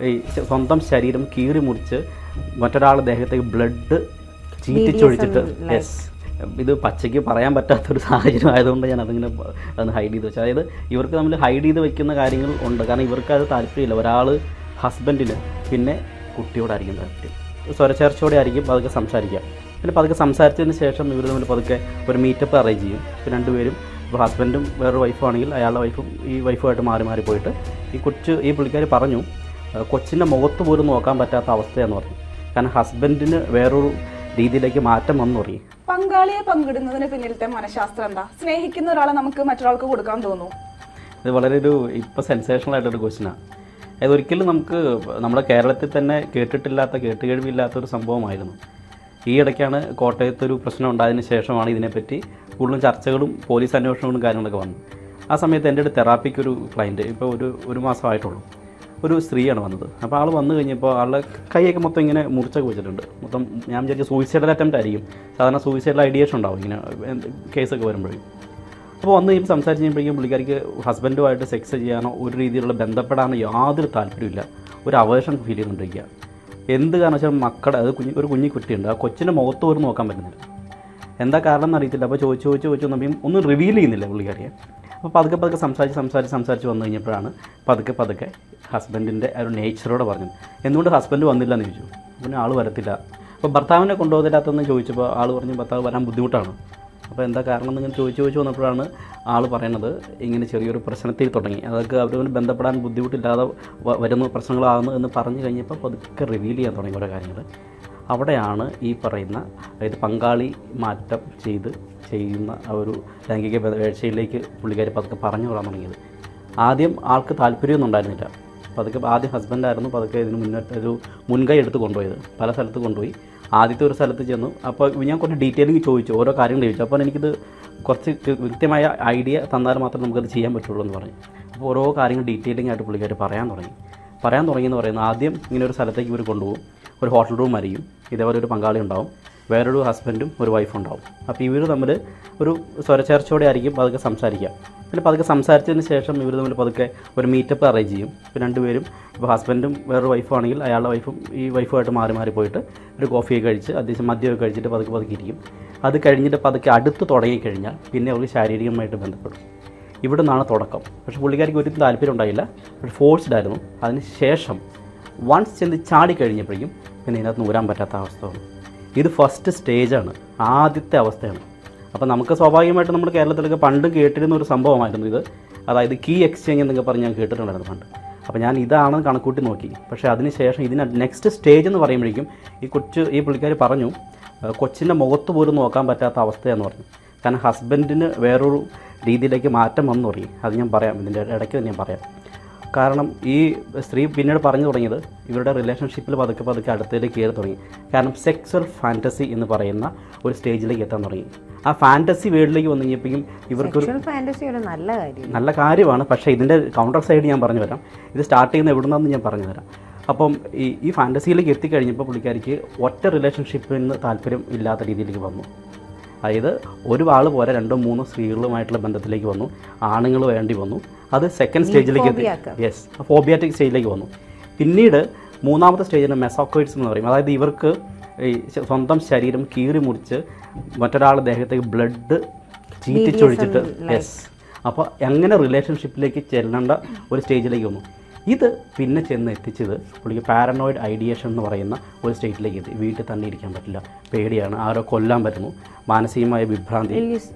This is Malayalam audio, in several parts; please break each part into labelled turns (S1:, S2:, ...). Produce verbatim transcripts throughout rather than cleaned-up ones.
S1: ഈ സ്വന്തം ശരീരം കീറി മുറിച്ച് മറ്റൊരാളുടെ ദേഹത്തേക്ക് ബ്ലഡ് ചീറ്റിച്ചൊഴിച്ചിട്ട് യെസ് ഇത് പച്ചയ്ക്ക് പറയാൻ പറ്റാത്തൊരു സാഹചര്യം ആയതുകൊണ്ട് ഞാൻ അതിങ്ങനെ അതൊന്ന് ഹൈഡ് ചെയ്ത് വെച്ചാൽ അതായത് ഇവർക്ക് നമ്മൾ ഹൈഡ് ചെയ്ത് വെക്കുന്ന കാര്യങ്ങൾ ഉണ്ട്. കാരണം ഇവർക്ക് അത് താല്പര്യമില്ല. ഒരാൾ ഹസ്ബൻഡിന് പിന്നെ കുട്ടിയോടായിരിക്കും താല്പര്യം. സ്വരച്ചേർച്ചയോടെ ആയിരിക്കും പതുക്കെ സംസാരിക്കുക. പിന്നെ പതുക്കെ സംസാരിച്ചതിന് ശേഷം ഇവർ തമ്മിൽ പതുക്കെ ഒരു മീറ്റപ്പ് അറേഞ്ച് ചെയ്യും. പിന്നെ രണ്ടുപേരും ഇപ്പോൾ ഹസ്ബൻഡും വേറൊരു വൈഫും ആണെങ്കിൽ അയാളുടെ വൈഫും ഈ വൈഫുമായിട്ട് മാറി മാറി പോയിട്ട് ഈ കൊച്ച് ഈ പുള്ളിക്കാർ പറഞ്ഞു കൊച്ചിൻ്റെ മുഖത്ത് പോലും നോക്കാൻ പറ്റാത്ത അവസ്ഥയെന്ന് പറഞ്ഞു. കാരണം ഹസ്ബൻഡിന് വേറൊരു രീതിയിലേക്ക് മാറ്റം വന്നു പറയും.
S2: പങ്കാളിയെ പങ്കിടുന്നതിന് പിന്നിലത്തെ മനഃശാസ്ത്രം എന്താ? സ്നേഹിക്കുന്ന ഒരാളെ നമുക്ക് മറ്റൊരാൾക്ക് കൊടുക്കാൻ തോന്നുന്നു.
S1: ഇത് വളരെ ഒരു ഇപ്പോൾ സെൻസേഷണൽ ആയിട്ടൊരു ക്വസ്റ്റ്യനാണ്. അതായത് ഒരിക്കലും നമുക്ക് നമ്മുടെ കേരളത്തിൽ തന്നെ കേട്ടിട്ടില്ലാത്ത കേട്ടുകേഴ്വിയില്ലാത്തൊരു സംഭവമായിരുന്നു. ഈ ഇടയ്ക്കാണ് കോട്ടയത്തൊരു പ്രശ്നം ഉണ്ടായതിന് ശേഷമാണ് ഇതിനെപ്പറ്റി കൂടുതലും ചർച്ചകളും പോലീസ് അന്വേഷണങ്ങളും കാര്യങ്ങളൊക്കെ വന്നു. ആ സമയത്ത് എൻ്റെ അടുത്ത് തെറാപ്പിക്കൊരു ക്ലയൻറ്റ് ഇപ്പോൾ ഒരു ഒരു മാസമായിട്ടുള്ളൂ ഒരു സ്ത്രീയാണ് വന്നത്. അപ്പോൾ ആൾ വന്നു കഴിഞ്ഞപ്പോൾ ആളുടെ കൈയൊക്കെ മൊത്തം ഇങ്ങനെ മുറിച്ചൊക്കെ വെച്ചിട്ടുണ്ട്. മൊത്തം ഞാൻ വിചാരിച്ച സൂയിസൈഡൽ അറ്റംപ്റ്റ് ആയിരിക്കും. സാധാരണ സൂയിസൈഡൽ ഐഡിയേഷൻ ഉണ്ടാവും ഇങ്ങനെ കേസൊക്കെ വരുമ്പോഴേക്കും. അപ്പോൾ വന്ന് കഴിയുമ്പോൾ സംസാരിച്ച് കഴിയുമ്പോഴേക്കും പുള്ളിക്കാരിക്ക് ഹസ്ബൻഡുമായിട്ട് സെക്സ് ചെയ്യാനോ ഒരു രീതിയിലുള്ള ബന്ധപ്പെടാനോ യാതൊരു താല്പര്യമില്ല. ഒരു അവേഷൻ ഫീൽ ചെയ്തുകൊണ്ടിരിക്കുക. എന്ത് കാരണം വെച്ചാൽ മക്കളുടെ അത് കുഞ്ഞ് ഒരു കുഞ്ഞി കുട്ടിയുണ്ട്. ആ കൊച്ചിൻ്റെ മുഖത്ത് പോലും നോക്കാൻ പറ്റുന്നില്ല. എന്താ കാരണം എന്നറിയത്തില്ല. അപ്പോൾ ചോദിച്ച് ചോദിച്ച് ചോദിച്ചു വന്നപ്പോൾ ഒന്നും റിവീൽ ചെയ്യുന്നില്ല പുള്ളിക്കാരിയെ. അപ്പോൾ പതുക്കെ പതുക്കെ സംസാരിച്ച് സംസാരിച്ച് സംസാരിച്ച് വന്നു കഴിഞ്ഞപ്പോഴാണ് പതുക്കെ പതുക്കെ ഹസ്ബൻഡിൻ്റെ ഒരു നേച്ചറോടെ പറഞ്ഞത്. എന്തുകൊണ്ട് ഹസ്ബൻഡ് വന്നില്ല എന്ന് ചോദിച്ചു. പിന്നെ ആൾ വരത്തില്ല. അപ്പോൾ ഭർത്താവിനെ കൊണ്ടുപോകത്തില്ലാത്തതെന്ന് ചോദിച്ചപ്പോൾ ആൾ പറഞ്ഞു ഭർത്താവ് വരാൻ ബുദ്ധിമുട്ടാണ്. അപ്പോൾ എന്താ കാരണം എന്നിങ്ങനെ ചോദിച്ച് ചോദിച്ച് വന്നപ്പോഴാണ് ആൾ പറയുന്നത് ഇങ്ങനെ ചെറിയൊരു പ്രശ്നത്തിൽ തുടങ്ങി. അതൊക്കെ അവരോട് ബന്ധപ്പെടാൻ ബുദ്ധിമുട്ടില്ലാതെ വരുന്ന പ്രശ്നങ്ങളാകുന്നു എന്ന് പറഞ്ഞു കഴിഞ്ഞപ്പോൾ പതുക്കെ റിവീൽ ചെയ്യാൻ തുടങ്ങി ഓരോ കാര്യങ്ങൾ. അവിടെയാണ് ഈ പറയുന്ന അതായത് പങ്കാളി മാറ്റം ചെയ്ത് ചെയ്യുന്ന ആ ഒരു ലൈംഗിക വീഴ്ചയിലേക്ക് പുള്ളിക്കാരി പതുക്കെ പറഞ്ഞു വിടാൻ തുടങ്ങിയത്. ആദ്യം ആൾക്ക് താല്പര്യമൊന്നും ഉണ്ടായിരുന്നില്ല. പതുക്കെ ആദ്യം ഹസ്ബൻഡായിരുന്നു പതുക്കെ ഇതിന് മുന്നോട്ട് ഒരു മുൻകൈ എടുത്ത് കൊണ്ടുപോയത്. പല സ്ഥലത്ത് കൊണ്ടുപോയി. ആദ്യത്തെ ഒരു സ്ഥലത്ത് ചെന്നു. അപ്പോൾ ഞാൻ കുറച്ച് ഡീറ്റെയിലിംഗ് ചോദിച്ചു, ഓരോ കാര്യങ്ങൾ ചോദിച്ചു. അപ്പോൾ എനിക്കിത് കുറച്ച് കൃത്യമായ ഐഡിയ തന്നാൽ മാത്രമേ നമുക്കത് ചെയ്യാൻ പറ്റുള്ളൂ എന്ന് പറഞ്ഞു. അപ്പോൾ ഓരോ കാര്യങ്ങൾ ഡീറ്റെയിലിംഗ് ആയിട്ട് പുള്ളിക്കാർ പറയാൻ തുടങ്ങി പറയാൻ തുടങ്ങിയെന്ന് പറയുന്നത് ആദ്യം ഇങ്ങനെ ഒരു സ്ഥലത്തേക്ക് ഇവർ കൊണ്ടുപോകും. ഒരു ഹോട്ടൽ റൂം ആയിരിക്കും. ഇതേപോലെ ഒരു പങ്കാളി ഉണ്ടാവും, വേറൊരു ഹസ്ബൻഡും ഒരു വൈഫും ഉണ്ടാവും. അപ്പോൾ ഇവർ തമ്മിൽ ഒരു സ്വരച്ചേർച്ചയോടെ ആയിരിക്കും പതുക്കെ സംസാരിക്കുക. പിന്നെ പതുക്കെ സംസാരിച്ചതിന് ശേഷം ഇവർ തമ്മിൽ പതുക്കെ ഒരു മീറ്റപ്പ് അറേഞ്ച് ചെയ്യും. പിന്നെ രണ്ടുപേരും ഇപ്പോൾ ഹസ്ബൻഡും വേറൊരു വൈഫും ആണെങ്കിൽ അയാളുടെ വൈഫും ഈ വൈഫുമായിട്ട് മാറി മാറി പോയിട്ട് ഒരു കോഫിയൊക്കെ കഴിച്ച് അത്യാവശ്യം മദ്യമൊക്കെ കഴിച്ചിട്ട് പതുക്കെ പതുക്കെ ഇരിക്കും. അത് കഴിഞ്ഞിട്ട് പതുക്കെ അടുത്ത് തുടങ്ങിക്കഴിഞ്ഞാൽ പിന്നെ അവർക്ക് ശാരീരികമായിട്ട് ബന്ധപ്പെടും. ഇവിടെ നിന്നാണ് തുടക്കം. പക്ഷേ പുള്ളിക്കാരിക്ക് ഒരിക്കലും താല്പര്യം ഉണ്ടായില്ല. പക്ഷേ ഫോഴ്സ്ഡ് ആയിരുന്നു. അതിന് ശേഷം വൺസ് ചെന്ന് ചാടി കഴിഞ്ഞപ്പോഴേക്കും പിന്നെ ഇതിനകത്ത് നൂരാൻ പറ്റാത്ത അവസ്ഥ വന്നു. ഇത് ഫസ്റ്റ് സ്റ്റേജാണ്, ആദ്യത്തെ അവസ്ഥയാണ്. അപ്പോൾ നമുക്ക് സ്വാഭാവികമായിട്ട് നമ്മൾ കേരളത്തിലൊക്കെ പണ്ട് കേട്ടിരുന്ന ഒരു സംഭവമായിരുന്നു ഇത്. അതായത് കീ എക്സ്ചേഞ്ച് എന്നൊക്കെ പറഞ്ഞ് ഞാൻ കേട്ടിട്ടുണ്ടായിരുന്നു പണ്ട്. അപ്പോൾ ഞാൻ ഇതാണ് കണക്കൂട്ടി നോക്കി. പക്ഷേ അതിന് ശേഷം ഇതിന് നെക്സ്റ്റ് സ്റ്റേജ് എന്ന് പറയുമ്പോഴേക്കും ഈ കൊച്ച് ഈ പുള്ളിക്കാർ പറഞ്ഞു കൊച്ചിൻ്റെ മുഖത്ത് പോലും നോക്കാൻ പറ്റാത്ത അവസ്ഥയെന്ന് പറഞ്ഞു. കാരണം ഹസ്ബൻഡിന് വേറൊരു രീതിയിലേക്ക് മാറ്റം വന്നു തുടങ്ങി. അത് ഞാൻ പറയാം, ഇതിൻ്റെ ഇടയ്ക്ക് തന്നെ ഞാൻ പറയാം. കാരണം ഈ സ്ത്രീ പിന്നീട് പറഞ്ഞു തുടങ്ങിയത് ഇവരുടെ റിലേഷൻഷിപ്പിൽ പതുക്കെ പതുക്കെ അടുത്തേക്ക് കയറി തുടങ്ങി. കാരണം സെക്സ്വൽ ഫാൻറ്റസി എന്ന് പറയുന്ന ഒരു സ്റ്റേജിലേക്ക് എത്താൻ തുടങ്ങി. ആ ഫാൻറ്റസി വേൾഡിലേക്ക് വന്നു കഴിഞ്ഞപ്പോഴേക്കും ഇവർക്കൊരു
S3: നല്ല കാര്യം
S1: നല്ല കാര്യമാണ്. പക്ഷേ ഇതിൻ്റെ കൗണ്ടർ സൈഡ് ഞാൻ പറഞ്ഞു തരാം. ഇത് സ്റ്റാർട്ട് ചെയ്യുന്ന എവിടെ നിന്നാണെന്ന് ഞാൻ പറഞ്ഞു തരാം. അപ്പം ഈ ഈ ഫാൻറ്റസിയിലേക്ക് എത്തിക്കഴിഞ്ഞപ്പോൾ പുള്ളിക്കാരിക്ക് ഒറ്റ റിലേഷൻഷിപ്പിൽ നിന്ന് താല്പര്യം ഇല്ലാത്ത രീതിയിലേക്ക് വന്നു. അതായത് ഒരു ആൾ പോരെ രണ്ടോ മൂന്നോ സ്ത്രീകളുമായിട്ടുള്ള ബന്ധത്തിലേക്ക് വന്നു. ആണുങ്ങൾ വേണ്ടി വന്നു. അത് സെക്കൻഡ് സ്റ്റേജിലേക്ക് എത്തി. യെസ്, ഫോബിയാറ്റിക് സ്റ്റേജിലേക്ക് വന്നു. പിന്നീട് മൂന്നാമത്തെ സ്റ്റേജിന് മെസോക്കോയിഡ്സ് എന്ന് പറയും. അതായത് ഇവർക്ക് ഈ സ്വന്തം ശരീരം കീറി മുറിച്ച് മറ്റൊരാളുടെ ദേഹത്തേക്ക് ബ്ലഡ് ചീറ്റിച്ചൊഴിച്ചിട്ട് യെസ് അപ്പോൾ എങ്ങനെ റിലേഷൻഷിപ്പിലേക്ക് ചെല്ലേണ്ട ഒരു സ്റ്റേജിലേക്ക് വന്നു. ഇത് പിന്നെ ചെന്ന് എത്തിച്ചത് പുള്ളിക്ക് പാരനോയിഡ് ഐഡിയേഷൻ എന്ന് പറയുന്ന ഒരു സ്റ്റേറ്റിലേക്ക് എത്തി. വീട്ടിൽ തന്നെ ഇരിക്കാൻ പറ്റില്ല, പേടിയാണ്, ആരോ കൊല്ലാൻ പറ്റുന്നു, മാനസികമായ വിഭ്രാന്തി.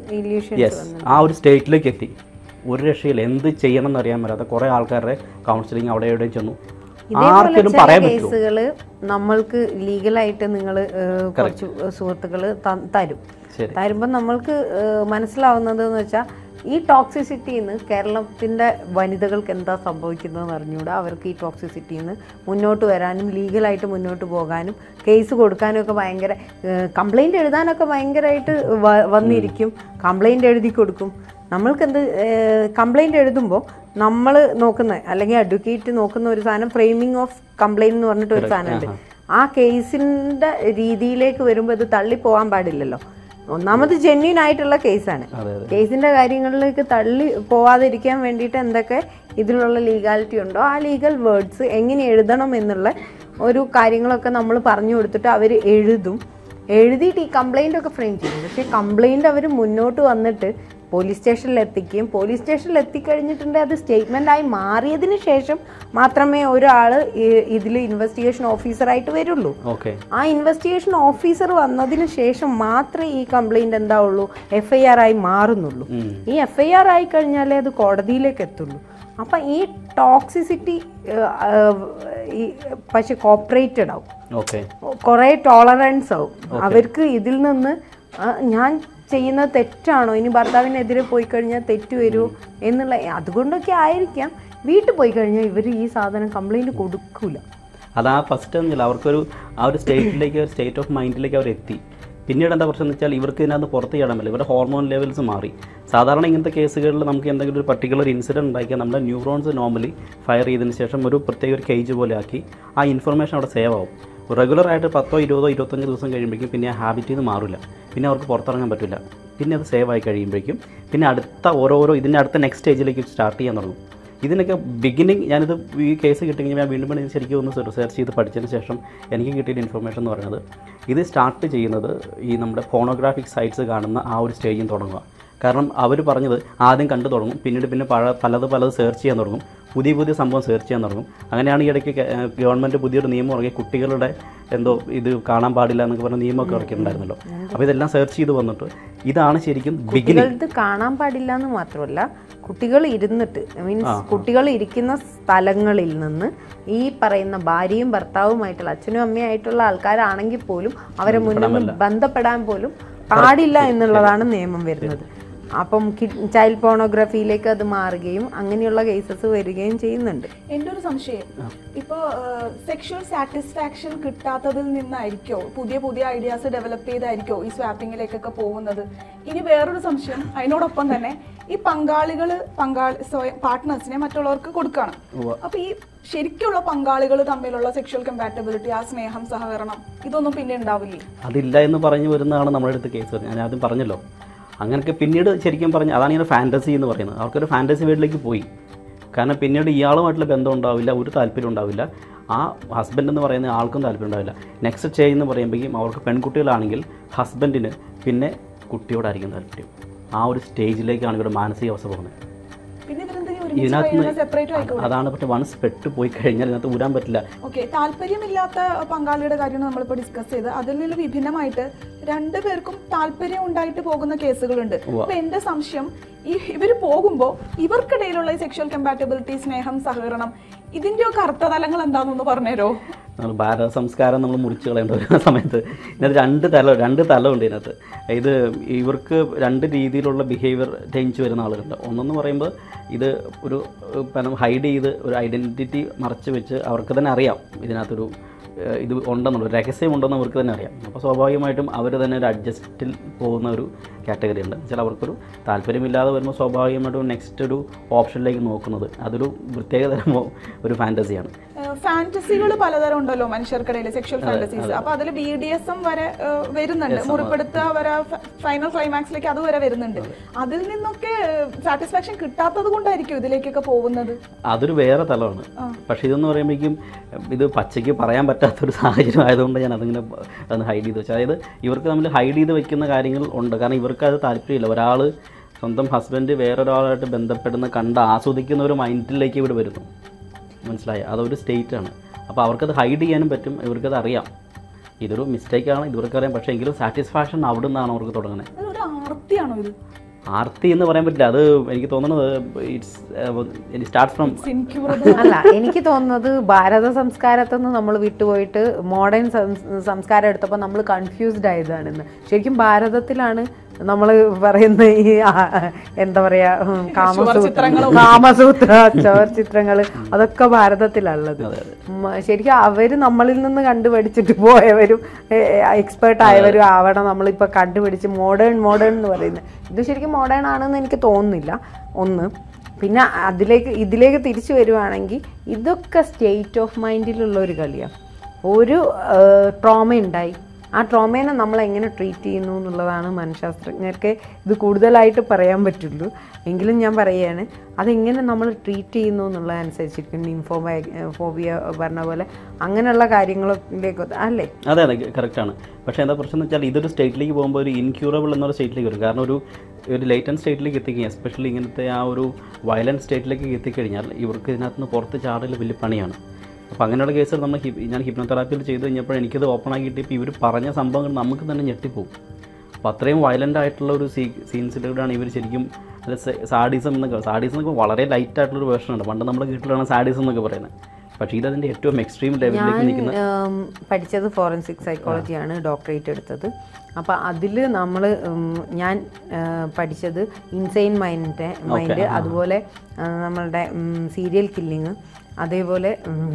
S1: യെസ്, ആ ഒരു സ്റ്റേറ്റിലേക്ക് എത്തി. ഒരു രക്ഷയിൽ എന്ത് ചെയ്യണം എന്നറിയാൻ പറ്റാത്ത കുറേ ആൾക്കാരുടെ കൗൺസിലിംഗ് അവിടെ എവിടെയും ചെന്നു. ആർക്കും പറയാൻ പറ്റും.
S3: നമ്മൾക്ക് ലീഗലായിട്ട് നിങ്ങൾ കുറച്ച് സുഹൃത്തുക്കൾ തരും. തരുമ്പോൾ നമ്മൾക്ക് മനസ്സിലാവുന്നത് എന്ന് വെച്ചാൽ ഈ ടോക്സിസിറ്റിയിൽ നിന്ന് കേരളത്തിൻ്റെ വനിതകൾക്ക് എന്താ സംഭവിക്കുന്നതെന്ന് അറിഞ്ഞുകൂടാ. അവർക്ക് ഈ ടോക്സിസിറ്റിയിൽ നിന്ന് മുന്നോട്ട് വരാനും ലീഗലായിട്ട് മുന്നോട്ട് പോകാനും കേസ് കൊടുക്കാനും ഒക്കെ ഭയങ്കര കംപ്ലൈൻറ്റ് എഴുതാനൊക്കെ ഭയങ്കരമായിട്ട് വന്നിരിക്കും. കംപ്ലൈൻറ്റ് എഴുതി കൊടുക്കും. നമ്മൾക്കെന്ത് കംപ്ലൈൻറ്റ് എഴുതുമ്പോൾ നമ്മൾ നോക്കുന്ന അല്ലെങ്കിൽ അഡ്വക്കേറ്റ് നോക്കുന്ന ഒരു സാധനം ഫ്രെയിമിംഗ് ഓഫ് കംപ്ലൈൻറ്റ് എന്ന് പറഞ്ഞിട്ട് ഒരു സാധനമുണ്ട്. ആ കേസിൻ്റെ രീതിയിലേക്ക് വരുമ്പോൾ ഇത് തള്ളിപ്പോകാൻ പാടില്ലല്ലോ. ഒന്നാമത് ജെന്യൂൻ ആയിട്ടുള്ള കേസാണ്. കേസിന്റെ കാര്യങ്ങളിലേക്ക് തള്ളി പോവാതിരിക്കാൻ വേണ്ടിയിട്ട് എന്തൊക്കെ ഇതിലുള്ള ലീഗാലിറ്റി ഉണ്ടോ ആ ലീഗൽ വേർഡ്സ് എങ്ങനെ എഴുതണം എന്നുള്ള ഒരു കാര്യങ്ങളൊക്കെ നമ്മൾ പറഞ്ഞു കൊടുത്തിട്ട് അവർ എഴുതും. എഴുതിയിട്ട് ഈ കംപ്ലൈൻ്റ് ഒക്കെ ഫ്രെയിം ചെയ്യും. പക്ഷേ കംപ്ലൈൻറ്റ് അവർ മുന്നോട്ട് വന്നിട്ട് പോലീസ് സ്റ്റേഷനിൽ എത്തിക്കുകയും പോലീസ് സ്റ്റേഷനിൽ എത്തിക്കഴിഞ്ഞിട്ടുണ്ടെങ്കിൽ അത് സ്റ്റേറ്റ്മെൻ്റായി മാറിയതിന് ശേഷം മാത്രമേ ഒരാൾ ഇതിൽ ഇൻവെസ്റ്റിഗേഷൻ ഓഫീസറായിട്ട് വരുള്ളൂ. ആ ഇൻവെസ്റ്റിഗേഷൻ ഓഫീസർ വന്നതിന് ശേഷം മാത്രമേ ഈ കംപ്ലൈൻറ്റ് എന്താവുള്ളൂ എഫ് ഐ ആർ ആയി മാറുന്നുള്ളൂ. ഈ എഫ് ഐ ആർ ആയി കഴിഞ്ഞാലേ അത് കോടതിയിലേക്ക് എത്തുള്ളൂ. അപ്പം ഈ ടോക്സിസിറ്റി പക്ഷെ കോപ്പറേറ്റഡ് ആവും, കുറേ ടോളറൻസ് ആവും. അവർക്ക് ഇതിൽ നിന്ന് ഞാൻ ചെയ്യുന്നത് തെറ്റാണോ, ഇനി ഭർത്താവിനെതിരെ പോയി കഴിഞ്ഞാൽ തെറ്റ് വരുമോ എന്നുള്ള അതുകൊണ്ടൊക്കെ ആയിരിക്കാം വീട്ടിൽ പോയി കഴിഞ്ഞാൽ ഇവർ ഈ സാധനം കംപ്ലൈൻറ്റ് കൊടുക്കൂല.
S1: അത് ആ ഫസ്റ്റ് ഒന്നുമില്ല, അവർക്കൊരു ആ ഒരു സ്റ്റേറ്റിലേക്ക് സ്റ്റേറ്റ് ഓഫ് മൈൻഡിലേക്ക് അവർ എത്തി. പിന്നീട് എന്താ പ്രശ്നം എന്ന് വെച്ചാൽ ഇവർക്ക് ഇതിനകത്ത് പുറത്ത് ചെയ്യാൻ പറ്റില്ല, ഇവരുടെ ഹോർമോൺ ലെവൽസ് മാറി. സാധാരണ ഇങ്ങനത്തെ കേസുകളിൽ നമുക്ക് എന്തെങ്കിലും ഒരു പർട്ടിക്കുലർ ഇൻസിഡൻറ്റ് ഉണ്ടാക്കിയാൽ നമ്മുടെ ന്യൂറോൺസ് നോർമലി ഫയർ ചെയ്തതിന് ശേഷം ഒരു പ്രത്യേക ഒരു കേജ് പോലെ ആക്കി ആ ഇൻഫർമേഷൻ അവിടെ സേവ് ആവും. റെഗുലറായിട്ട് പത്തോ ഇരുപതോ ഇരുപത്തഞ്ച് ദിവസം കഴിയുമ്പോഴേക്കും പിന്നെ ആ ഹാബിറ്റിൽ നിന്ന് മാറില്ല, പിന്നെ അവർക്ക് പുറത്തിറങ്ങാൻ പറ്റില്ല. പിന്നെ അത് സേവ് ആയി കഴിയുമ്പോഴേക്കും പിന്നെ അടുത്ത ഓരോരോ ഇതിൻ്റെ അടുത്ത നെക്സ്റ്റ് സ്റ്റേജിലേക്ക് സ്റ്റാർട്ട് ചെയ്യാൻ തുടങ്ങും. ഇതിനൊക്കെ ബിഗിനിങ് ഞാനിത് ഈ കേസ് കിട്ടിയെങ്കിൽ ഞാൻ വീണ്ടും വീണ്ടും ശരിക്കും ഒന്ന് റിസർച്ച് ചെയ്ത് പഠിച്ചതിന് ശേഷം എനിക്ക് കിട്ടിയ ഇൻഫർമേഷൻ എന്ന് പറയുന്നത് ഇത് സ്റ്റാർട്ട് ചെയ്യുന്നത് ഈ നമ്മുടെ ഫോണോഗ്രാഫിക് സൈറ്റ്സ് കാണുന്ന ആ ഒരു സ്റ്റേജിൽ തുടങ്ങുക. കാരണം അവർ പറഞ്ഞത് ആദ്യം കണ്ടു തുടങ്ങും, പിന്നീട് പിന്നെ പഴ പലത് പലത് സെർച്ച് ചെയ്യാൻ തുടങ്ങും, പുതിയ പുതിയ സംഭവം സെർച്ച് ചെയ്യാൻ തുടങ്ങും. അങ്ങനെയാണ് ഈ ഇടയ്ക്ക് ഗവൺമെൻറ് പുതിയൊരു നിയമം ഇറങ്ങി കുട്ടികളുടെ എന്തോ ഇത് കാണാൻ പാടില്ല എന്നൊക്കെ പറഞ്ഞ നിയമമൊക്കെ ഇറക്കിയിട്ടുണ്ടായിരുന്നല്ലോ. അപ്പോൾ ഇതെല്ലാം സെർച്ച് ചെയ്ത് വന്നിട്ട് ഇതാണ് ശരിക്കും ബിഗിനിങ്.
S3: ഇത് കാണാൻ പാടില്ല എന്ന് മാത്രമല്ല, കുട്ടികൾ ഇരുന്നിട്ട് മീൻസ് കുട്ടികൾ ഇരിക്കുന്ന സ്ഥലങ്ങളിൽ നിന്ന് ഈ പറയുന്ന ഭാര്യയും ഭർത്താവുമായിട്ടുള്ള അച്ഛനും അമ്മയായിട്ടുള്ള ആൾക്കാരാണെങ്കിൽ പോലും അവരെ മുന്നിൽ ബന്ധപ്പെടാൻ പോലും പാടില്ല എന്നുള്ളതാണ് നിയമം വരുന്നത്. അപ്പം ചൈൽഡ് പോണോഗ്രഫിയിലേക്ക് അത് മാറുകയും അങ്ങനെയുള്ള കേസസ് വരികയും ചെയ്യുന്നുണ്ട്.
S2: എൻ്റെ ഒരു സംശയം, ഇപ്പോൾ സെക്ഷുവൽ സാറ്റിസ്ഫാക്ഷൻ കിട്ടാത്തതിൽ നിന്നായിരിക്കോ പുതിയ പുതിയ ഐഡിയാസ് ഡെവലപ്പ് ചെയ്തായിരിക്കോ ഈ സ്വാപ്പിങ്ങിലേക്കൊക്കെ പോകുന്നത്? ഇനി വേറൊരു സംശയം അതിനോടൊപ്പം തന്നെ, ഈ പങ്കാളികൾ പങ്കാളി സ്വയം പാർട്ട്നേഴ്സിനെ മറ്റുള്ളവർക്ക് കൊടുക്കുകയാണ്. അപ്പൊ ഈ ശരിക്കുള്ള പങ്കാളികൾ തമ്മിലുള്ള സെക്ഷുവൽ കമ്പാറ്റബിലിറ്റി, ആ സ്നേഹം, സഹകരണം, ഇതൊന്നും പിന്നെ ഉണ്ടാവില്ലേ?
S1: അതില്ല എന്ന് പറഞ്ഞു വരുന്നതാണ് നമ്മുടെ അടുത്ത് കേസ്. ഞാൻ ആദ്യം പറഞ്ഞല്ലോ, അങ്ങനെയൊക്കെ പിന്നീട് ശരിക്കും പറഞ്ഞ് അതാണ് ഇങ്ങനെ ഫാൻറ്റസി എന്ന് പറയുന്നത്. അവർക്കൊരു ഫാൻറ്റസി വേൾഡിലേക്ക് പോയി. കാരണം പിന്നീട് ഇയാളുമായിട്ടുള്ള ബന്ധം ഉണ്ടാവില്ല, ഒരു താല്പര്യം ഉണ്ടാവില്ല, ആ ഹസ്ബൻഡ് എന്ന് പറയുന്ന ആൾക്കും താല്പര്യം ഉണ്ടാവില്ല. നെക്സ്റ്റ് സ്റ്റേജ് എന്ന് പറയുമ്പോഴേക്കും അവർക്ക് പെൺകുട്ടികളാണെങ്കിൽ ഹസ്ബൻഡിന് പിന്നെ കുട്ടിയോടായിരിക്കും താല്പര്യം. ആ ഒരു സ്റ്റേജിലേക്കാണ് ഇവരുടെ മാനസികാവസ്ഥ പോകുന്നത്. ഇതിനകത്ത് അതാണ് പക്ഷെ വൺസ് പെട്ട് പോയി കഴിഞ്ഞാൽ ഇതിനകത്ത് ഊരാൻ പറ്റില്ല.
S2: ഓക്കെ, താല്പര്യമില്ലാത്ത പങ്കാളിയുടെ കാര്യമാണ് നമ്മളിപ്പോൾ ഡിസ്കസ് ചെയ്ത്. അതിൽ നിന്ന് വിഭിന്നമായിട്ട് രണ്ടുപേർക്കും താല്പര്യം ഉണ്ടായിട്ട് പോകുന്ന കേസുകളുണ്ട്. അപ്പൊ എന്റെ സംശയം, ഈ ഇവർ പോകുമ്പോൾ ഇവർക്കിടയിലുള്ള ഈ സെക്ഷൽ കമ്പാറ്റബിലിറ്റി, സ്നേഹം, സഹകരണം, ഇതിൻ്റെയൊക്കെ അർത്ഥതലങ്ങൾ എന്താണെന്നൊന്ന് പറഞ്ഞുതരോ?
S1: നമ്മൾ ഭാരത സംസ്കാരം നമ്മൾ മുറിച്ച് കളയേണ്ട ഒരു സമയത്ത് ഇതിനകത്ത് രണ്ട് തല രണ്ട് തലമുണ്ട് ഇതിനകത്ത്. ഇത് ഇവർക്ക് രണ്ട് രീതിയിലുള്ള ബിഹേവിയർ ചേഞ്ച് വരുന്ന ആളുകളുണ്ട്. ഒന്നെന്ന് പറയുമ്പോൾ ഇത് ഒരു ഹൈഡ് ചെയ്ത് ഒരു ഐഡൻറ്റിറ്റി മറച്ച് വെച്ച് അവർക്ക് തന്നെ അറിയാം ഇതിനകത്തൊരു ഇത് ഉണ്ടെന്നുള്ള രഹസ്യം ഉണ്ടെന്ന് അവർക്ക് തന്നെ അറിയാം. അപ്പോൾ സ്വാഭാവികമായിട്ടും അവർ തന്നെ ഒരു അഡ്ജസ്റ്റിൽ പോകുന്ന ഒരു കാറ്റഗറി ഉണ്ട്. വെച്ചാൽ അവർക്കൊരു താല്പര്യമില്ലാതെ വരുമ്പോൾ സ്വാഭാവികമായിട്ടും നെക്സ്റ്റ് ഒരു ഓപ്ഷനിലേക്ക് നോക്കുന്നത് അതൊരു പ്രത്യേകതരം ഒരു ഫാൻറ്റസിയാണ്.
S2: ഫാന്റസികൾ പലതരം ഉണ്ടല്ലോ മനുഷ്യർക്കിടയിൽ, സെക്ഷൽ ഫാന്റസീസ്. അപ്പൊ അതിൽ ബി ഡി എസ് എം വരെ വരുന്നുണ്ട്, മുറിപ്പെടുത്ത വരെ ഫൈനൽ ക്ലൈമാക്സിലേക്ക് അത് വരെ വരുന്നുണ്ട്. അതിൽ നിന്നൊക്കെ സാറ്റിസ്ഫാക്ഷൻ കിട്ടാത്തത് കൊണ്ടായിരിക്കും ഇതിലേക്കൊക്കെ പോകുന്നത്.
S1: അതൊരു വേറെ തലമാണ്. പക്ഷെ ഇതെന്ന് പറയുമ്പോഴേക്കും ഇത് പച്ചയ്ക്ക് പറയാൻ പറ്റാത്തൊരു സാഹചര്യം ആയതുകൊണ്ട് ഞാൻ അതിങ്ങനെ ഒന്ന് ഹൈഡ് ചെയ്ത് വെച്ചു. അതായത് ഇവർക്ക് തമ്മിൽ ഹൈഡ് ചെയ്ത് വെക്കുന്ന കാര്യങ്ങൾ ഉണ്ട്. കാരണം ഇവർക്ക് അത് താല്പര്യമില്ല. ഒരാൾ സ്വന്തം ഹസ്ബൻഡ് വേറൊരാളായിട്ട് ബന്ധപ്പെടുന്ന കണ്ട് ആസ്വദിക്കുന്ന ഒരു മൈൻഡിലേക്ക് ഇവിടെ വരുന്നു. മനസ്സിലായി? അതൊരു സ്റ്റേറ്റാണ്. അപ്പോൾ അവർക്കത് ഹൈഡ് ചെയ്യാനും പറ്റും. ഇവർക്കത് അറിയാം ഇതൊരു മിസ്റ്റേക്കാണ്, ഇവർക്കറിയാം. പക്ഷേ എങ്കിലും സാറ്റിസ്ഫാക്ഷൻ അവിടെ നിന്നാണ് അവർക്ക് തുടങ്ങുന്നത്. ആർത്തി എന്ന് പറയാൻ പറ്റില്ല. അത് എനിക്ക് തോന്നുന്നത് ഇറ്റ്സ് സ്റ്റാർട്ട് ഫ്രം
S3: അല്ല, എനിക്ക് തോന്നുന്നത് ഭാരത സംസ്കാരത്തിൽ നിന്ന് നമ്മൾ വിട്ടുപോയിട്ട് മോഡേൺ സംസ്കാരം എടുത്തപ്പോൾ നമ്മൾ കൺഫ്യൂസ്ഡ് ആയതാണെന്ന്. ശരിക്കും ഭാരതത്തിലാണ് നമ്മൾ പറയുന്ന ഈ എന്താ പറയാ കാമസൂത്ര കാമസൂത്ര ചോർ ചിത്രങ്ങൾ അതൊക്കെ ഭാരതത്തിലുള്ളത്. ശരിക്കും അവര് നമ്മളിൽ നിന്ന് കണ്ടുപിടിച്ചിട്ട് പോയവരും എക്സ്പേർട്ട് ആയവരും ആവണം നമ്മളിപ്പോൾ കണ്ടുപിടിച്ച് മോഡേൺ മോഡേൺ എന്ന് പറയുന്നത്. ഇത് ശരിക്കും മോഡേൺ ആണെന്ന് എനിക്ക് തോന്നുന്നില്ല. ഒന്ന് പിന്നെ അതിലേക്ക് ഇതിലേക്ക് തിരിച്ചു വരുവാണെങ്കിൽ ഇതൊക്കെ സ്റ്റേറ്റ് ഓഫ് മൈൻഡിലുള്ള ഒരു കളിയാണ്. ഒരു ട്രോമ ഉണ്ടായി, ആ ട്രോമേനെ നമ്മൾ എങ്ങനെ ട്രീറ്റ് ചെയ്യുന്നു എന്നുള്ളതാണ് മനഃശാസ്ത്രജ്ഞർക്ക് ഇത് കൂടുതലായിട്ട് പറയാൻ പറ്റുള്ളൂ. എങ്കിലും ഞാൻ പറയുകയാണ്, അതെങ്ങനെ നമ്മൾ ട്രീറ്റ് ചെയ്യുന്നു എന്നുള്ളതനുസരിച്ചിരിക്കും. നിംഫോബ ഫോബിയ പറഞ്ഞ പോലെ അങ്ങനെയുള്ള കാര്യങ്ങളിലേക്ക് അല്ലേ?
S1: അതെ അതെ കറക്റ്റാണ്. പക്ഷേ എന്താ പ്രശ്നം എന്ന് വെച്ചാൽ ഇതൊരു സ്റ്റേറ്റിലേക്ക് പോകുമ്പോൾ ഒരു ഇൻക്യൂറബിൾ എന്നൊരു സ്റ്റേറ്റിലേക്ക് വരും. കാരണം ഒരു ഒരു ലേറ്റൻ സ്റ്റേറ്റിലേക്ക് എത്തിക്കഴിഞ്ഞാൽ, എസ്പെഷ്യലി ഇങ്ങനത്തെ ആ ഒരു വയലൻറ്റ് സ്റ്റേറ്റിലേക്ക് എത്തിക്കഴിഞ്ഞാൽ ഇവർക്ക് ഇതിനകത്ത് നിന്ന് പുറത്ത് ചാടൽ വലിയ പണിയാണ്. അപ്പോൾ അങ്ങനെയുള്ള കേസുകൾ നമ്മൾ ഹിപ് ഞാൻ ഹിപ്നോതെറാപ്പിയിൽ ചെയ്ത് കഴിഞ്ഞപ്പോൾ എനിക്കത് ഓപ്പൺ ആക്കിയിട്ട് ഇവർ പറഞ്ഞ സംഭവങ്ങൾ നമുക്ക് തന്നെ ഞെട്ടിപ്പോവും. അപ്പോൾ അത്രയും വയലൻ്റ് ആയിട്ടുള്ള ഒരു സീ സീൻസിലൂടെയാണ് ഇവർ ശരിക്കും അത് സാഡിസം എന്നൊക്കെ സാഡിസം എന്നൊക്കെ വളരെ ലൈറ്റ് ആയിട്ടുള്ളൊരു വേർഷനുണ്ട്. പണ്ട് നമ്മൾ കേട്ടിട്ടാണ് സാഡിസം എന്നൊക്കെ പറയുന്നത്. പക്ഷേ ഇതതിൻ്റെ ഏറ്റവും എക്സ്ട്രീം ലെവലിലേക്ക് നിൽക്കുന്ന.
S3: പഠിച്ചത് ഫോറൻസിക് സൈക്കോളജിയാണ്, ഡോക്ടറേറ്റ് എടുത്തത്. അപ്പോൾ അതിൽ നമ്മൾ ഞാൻ പഠിച്ചത് ഇൻസൈൻ മൈൻഡ് മൈൻഡ് അതുപോലെ നമ്മളുടെ സീരിയൽ കില്ലിങ്, അതേപോലെ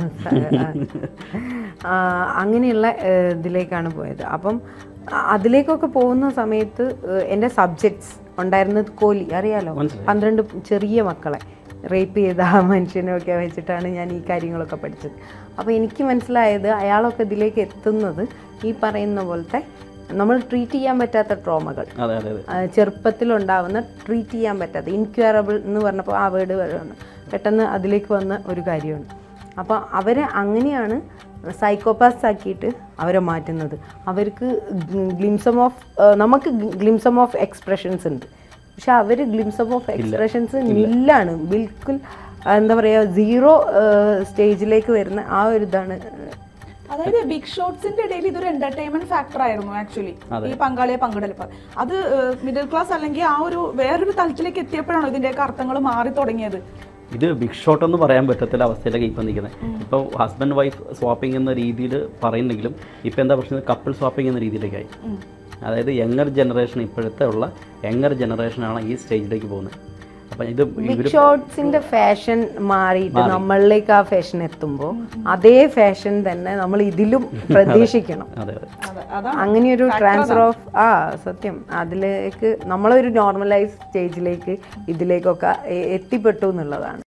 S3: അങ്ങനെയുള്ള ഇതിലേക്കാണ് പോയത്. അപ്പം അതിലേക്കൊക്കെ പോകുന്ന സമയത്ത് എൻ്റെ സബ്ജക്ട്സ് ഉണ്ടായിരുന്നത് കോലി, അറിയാലോ, പന്ത്രണ്ട് ചെറിയ മക്കളെ റേപ്പ് ചെയ്ത ആ മനുഷ്യനൊക്കെ വെച്ചിട്ടാണ് ഞാൻ ഈ കാര്യങ്ങളൊക്കെ പഠിച്ചത്. അപ്പോൾ എനിക്ക് മനസ്സിലായത് അയാളൊക്കെ ഇതിലേക്ക് എത്തുന്നത് ഈ പറയുന്ന പോലത്തെ നമ്മൾ ട്രീറ്റ് ചെയ്യാൻ പറ്റാത്ത ട്രോമകൾ, ചെറുപ്പത്തിലുണ്ടാവുന്ന ട്രീറ്റ് ചെയ്യാൻ പറ്റാത്ത ഇൻക്യൂറബിൾ എന്ന് പറഞ്ഞപ്പോൾ ആ വേർഡ് വരണം പെട്ടെന്ന് അതിലേക്ക് വന്ന ഒരു കാര്യമാണ്. അപ്പോൾ അവരെ അങ്ങനെയാണ് സൈക്കോപാത്സ് ആക്കിയിട്ട് അവരെ മാറ്റുന്നത്. അവർക്ക് ഗ്ലിംസം ഓഫ് നമുക്ക് ഗ്ലിംസം ഓഫ് എക്സ്പ്രഷൻസ് ഉണ്ട്, പക്ഷെ അവർ ഗ്ലിംസം ഓഫ് എക്സ്പ്രഷൻസ് നില്ലാണ്, ബിൽക്കുൽ എന്താ പറയുക സീറോ സ്റ്റേജിലേക്ക് വരുന്ന ആ ഒരു ഇതാണ്.
S2: അതായത് ബിഗ് ഷോട്ട്സിന്റെ ഇടയിൽ ഇതൊരു എന്റർടൈൻമെന്റ് ഫാക്ടർ ആയിരുന്നു ആക്ച്വലി, ഈ പങ്കാളിയെ പങ്കിടലിപ്പോൾ. അത് മിഡിൽ ക്ലാസ് അല്ലെങ്കിൽ ആ ഒരു വേറൊരു തലത്തിലേക്ക് എത്തിയപ്പോഴാണോ ഇതിന്റെയൊക്കെ അർത്ഥങ്ങൾ മാറി തുടങ്ങിയത്?
S1: ഇത് ബിഗ് ഷോട്ട് എന്ന് പറയാൻ പറ്റത്തില്ല അവസ്ഥയിലേക്ക് ഇപ്പം നിൽക്കുന്നത്. ഇപ്പോൾ ഹസ്ബൻഡ് വൈഫ് സ്വാപ്പിംഗ് എന്ന രീതിയിൽ പറയുന്നെങ്കിലും ഇപ്പോൾ എന്താ പ്രശ്നം, കപ്പിൾ സ്വാപ്പിംഗ് എന്ന രീതിയിലേക്കായി. അതായത് യങ്ങർ ജനറേഷൻ, ഇപ്പോഴത്തെ ഉള്ള യങ്ങർ ജനറേഷനാണ് ഈ സ്റ്റേജിലേക്ക് പോകുന്നത്. അപ്പം ഇത്
S3: ബിഗ് ഷോട്ട്സിന്റെ ഫാഷൻ മാറിയിട്ട് നമ്മളിലേക്ക് ആ ഫാഷൻ എത്തുമ്പോൾ അതേ ഫാഷൻ തന്നെ നമ്മൾ ഇതിലും പ്രതീക്ഷിക്കണം. അങ്ങനെയൊരു ട്രാൻസ്ഫർ ഓഫ് ആ സത്യം അതിലേക്ക് നമ്മളൊരു നോർമലൈസ് സ്റ്റേജിലേക്ക് ഇതിലേക്കൊക്കെ എത്തിപ്പെട്ടു എന്നുള്ളതാണ്.